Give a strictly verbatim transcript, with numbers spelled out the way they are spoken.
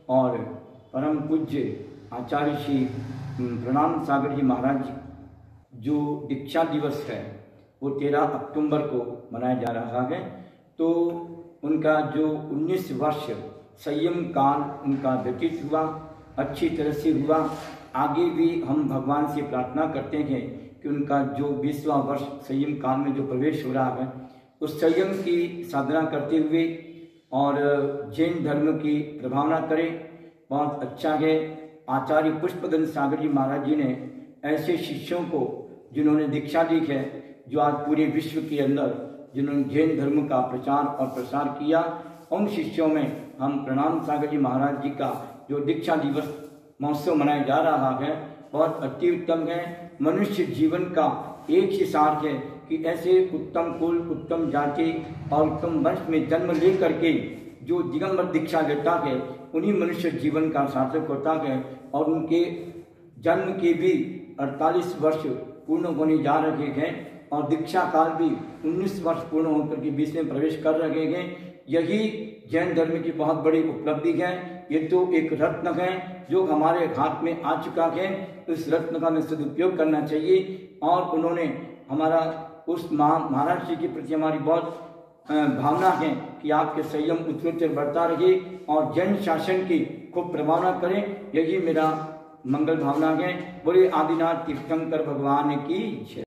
और परम पूज्य आचार्य श्री प्रणाम सागर जी महाराज जो दीक्षा दिवस है वो तेरह अक्टूबर को मनाया जा रहा है। तो उनका जो उन्नीस वर्ष संयम काल उनका व्यतीत हुआ, अच्छी तरह से हुआ। आगे भी हम भगवान से प्रार्थना करते हैं कि उनका जो बीसवां वर्ष संयम काल में जो प्रवेश हो रहा है उस संयम की साधना करते हुए और जैन धर्म की प्रभावना करें। बहुत अच्छा है। आचार्य पुष्पदंत सागर जी महाराज जी ने ऐसे शिष्यों को जिन्होंने दीक्षा दी है, जो आज पूरे विश्व के अंदर जिन्होंने जैन धर्म का प्रचार और प्रसार किया, उन शिष्यों में हम प्रणाम सागर जी महाराज जी का जो दीक्षा दिवस महोत्सव मनाया जा रहा है बहुत अति उत्तम है। मनुष्य जीवन का एक ही सार है कि ऐसे उत्तम कुल, उत्तम जाति और उत्तम वंश में जन्म लेकर के जो दिगंबर दीक्षा लेता है उन्हीं मनुष्य जीवन का सार्थक होता है। और उनके जन्म के भी अड़तालीस वर्ष पूर्ण होने जा रहे हैं और दीक्षा काल भी उन्नीस वर्ष पूर्ण होकर के बीच में प्रवेश कर रहे हैं। यही जैन धर्म की बहुत बड़ी उपलब्धि है। ये तो एक रत्न है जो हमारे हाथ में आ चुका है। इस रत्न का हमें सदुपयोग करना चाहिए। और उन्होंने हमारा उस महाराज जी के प्रति हमारी बहुत भावना है कि आपके संयम उत्तरोत्तर बढ़ता रहे और जैन शासन की खूब प्रभावना करें। यही मेरा मंगल भावना है। बोले आदिनाथ तीर्थंकर भगवान की जय।